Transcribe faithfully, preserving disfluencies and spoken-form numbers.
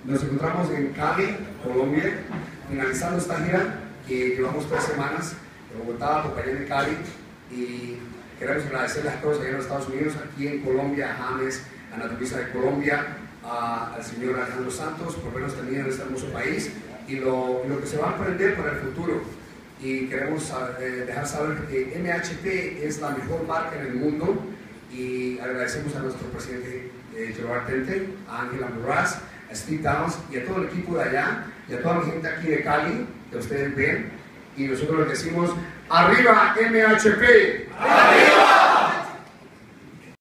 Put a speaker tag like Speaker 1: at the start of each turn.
Speaker 1: Nos encontramos en Cali, Colombia, finalizando esta gira que llevamos tres semanas en Bogotá, Popayán y Cali, y queremos agradecerles a todos allá en los Estados Unidos, aquí en Colombia, a James, a Naturista de Colombia, a, al señor Alejandro Santos por vernos tenido en este hermoso país y lo, lo que se va a aprender para el futuro. Y queremos eh, dejar saber que M H P es la mejor marca en el mundo, y agradecemos a nuestro presidente eh, Gerard Tente, a Ángela Moraz, a Steve Downs y a todo el equipo de allá y a toda mi gente aquí de Cali que ustedes ven, y nosotros les decimos ¡arriba M H P! ¡Arriba!